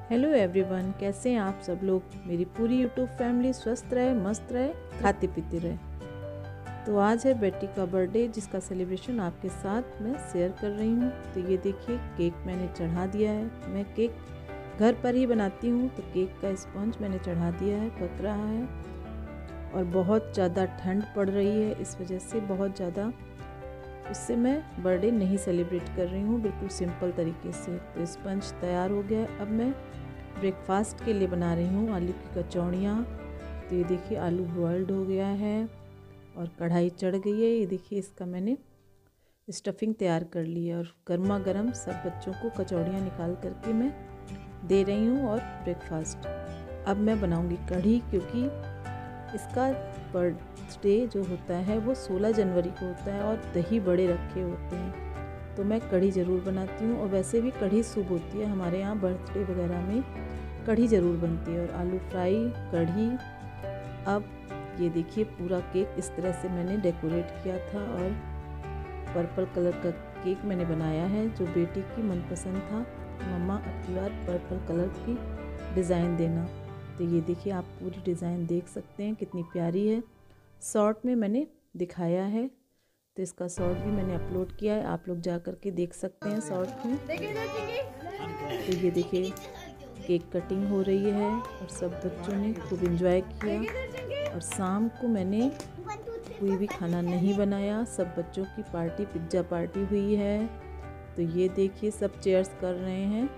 Hello everyone, कैसे हैं आप सब लोग। मेरी पूरी यूट्यूब फैमिली स्वस्थ रहे, मस्त रहे, खाते पीते रहे। तो आज है बेटी का बर्थडे जिसका सेलिब्रेशन आपके साथ मैं शेयर कर रही हूँ। तो ये देखिए, केक मैंने चढ़ा दिया है। मैं केक घर पर ही बनाती हूँ, तो केक का स्पंज मैंने चढ़ा दिया है, पक रहा है। और बहुत ज़्यादा ठंड पड़ रही है, इस वजह से बहुत ज़्यादा उससे मैं बर्थडे नहीं सेलिब्रेट कर रही हूँ, बिल्कुल सिंपल तरीके से। तो स्पंज तैयार हो गया है। अब मैं ब्रेकफास्ट के लिए बना रही हूँ आलू की कचौड़ियाँ। तो ये देखिए, आलू बॉयल्ड हो गया है और कढ़ाई चढ़ गई है। ये देखिए, इसका मैंने स्टफिंग तैयार कर ली है और गर्मा गर्म सब बच्चों को कचौड़ियाँ निकाल करके मैं दे रही हूँ। और ब्रेकफास्ट अब मैं बनाऊँगी कढ़ी, क्योंकि इसका बर्थडे जो होता है वो 16 जनवरी को होता है और दही बड़े रखे होते हैं। तो मैं कढ़ी ज़रूर बनाती हूँ। और वैसे भी कढ़ी शुभ होती है, हमारे यहाँ बर्थडे वगैरह में कढ़ी ज़रूर बनती है। और आलू फ्राई, कढ़ी। अब ये देखिए, पूरा केक इस तरह से मैंने डेकोरेट किया था और पर्पल कलर का केक मैंने बनाया है, जो बेटी की मनपसंद था। मम्मा अब की बार पर्पल कलर की डिज़ाइन देना। तो ये देखिए, आप पूरी डिज़ाइन देख सकते हैं कितनी प्यारी है। शॉर्ट में मैंने दिखाया है, तो इसका शॉर्ट भी मैंने अपलोड किया है, आप लोग जा कर के देख सकते हैं शॉर्ट में। तो ये देखिए, केक कटिंग हो रही है और सब बच्चों ने खूब एंजॉय किया। और शाम को मैंने कोई भी खाना नहीं बनाया, सब बच्चों की पार्टी, पिज्ज़ा पार्टी हुई है। तो ये देखिए, सब चेयर्स कर रहे हैं।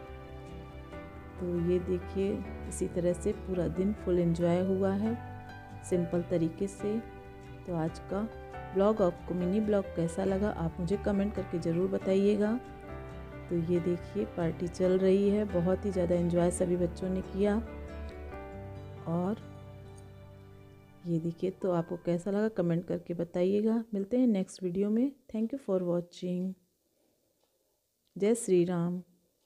तो ये देखिए, इसी तरह से पूरा दिन फुल एंजॉय हुआ है सिंपल तरीके से। तो आज का ब्लॉग, आपको मिनी ब्लॉग कैसा लगा आप मुझे कमेंट करके ज़रूर बताइएगा। तो ये देखिए, पार्टी चल रही है, बहुत ही ज़्यादा एंजॉय सभी बच्चों ने किया। और ये देखिए, तो आपको कैसा लगा कमेंट करके बताइएगा। मिलते हैं नेक्स्ट वीडियो में। Thank you for watching. जय श्री राम।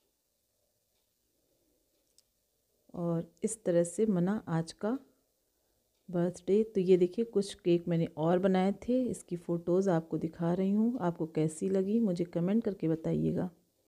और इस तरह से मना आज का बर्थडे। तो ये देखिए, कुछ केक मैंने और बनाए थे, इसकी फ़ोटोज़ आपको दिखा रही हूँ। आपको कैसी लगी मुझे कमेंट करके बताइएगा।